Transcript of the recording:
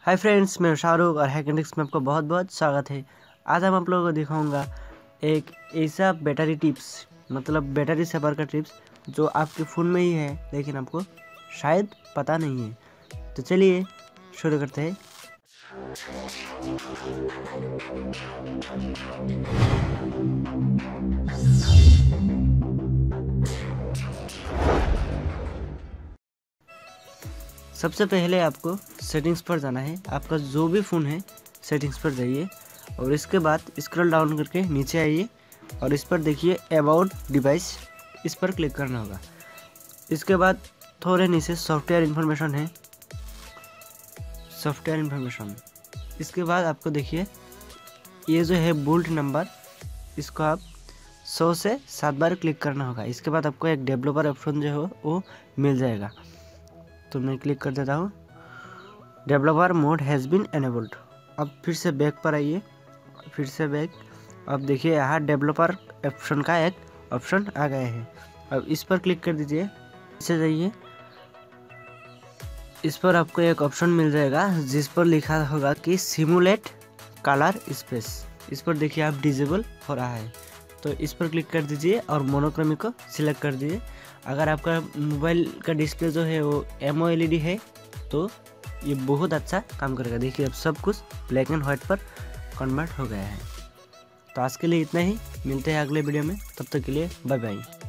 Hi friends, मैं शाहरुख और हैकेंडिक्स में आपको बहुत बहुत स्वागत है। आज हम आप लोगों को दिखाऊंगा एक ऐसा बैटरी टिप्स, मतलब बैटरी सेवर का टिप्स जो आपके फ़ोन में ही है लेकिन आपको शायद पता नहीं है। तो चलिए शुरू करते हैं। सबसे पहले आपको सेटिंग्स पर जाना है। आपका जो भी फ़ोन है सेटिंग्स पर जाइए और इसके बाद स्क्रॉल डाउन करके नीचे आइए और इस पर देखिए अबाउट डिवाइस, इस पर क्लिक करना होगा। इसके बाद थोड़े नीचे सॉफ्टवेयर इन्फॉर्मेशन है, सॉफ्टवेयर इन्फॉर्मेशन। इसके बाद आपको देखिए ये जो है बुल्ट नंबर, इसको आप 100 से 7 बार क्लिक करना होगा। इसके बाद आपको एक डेवलपर ऑप्शन जो है वो मिल जाएगा, तो मैं क्लिक कर देता हूँ। Developer mode has been enabled. अब फिर से बैक पर आइए, फिर से बैक। अब देखिए यहाँ डेवलपर ऑप्शन का एक ऑप्शन आ गया है। अब इस पर क्लिक कर दीजिए, इसे जाइए। इस पर आपको एक ऑप्शन मिल जाएगा जिस पर लिखा होगा कि सिमुलेट कलर स्पेस। इस पर देखिए आप डिजेबल हो रहा है, तो इस पर क्लिक कर दीजिए और मोनोक्रोमी को सिलेक्ट कर दीजिए। अगर आपका मोबाइल का डिस्प्ले जो है वो AMOLED है तो ये बहुत अच्छा काम करेगा। देखिए अब सब कुछ ब्लैक एंड व्हाइट पर कन्वर्ट हो गया है। तो आज के लिए इतना ही, मिलते हैं अगले वीडियो में, तब तक के लिए बाय बाय।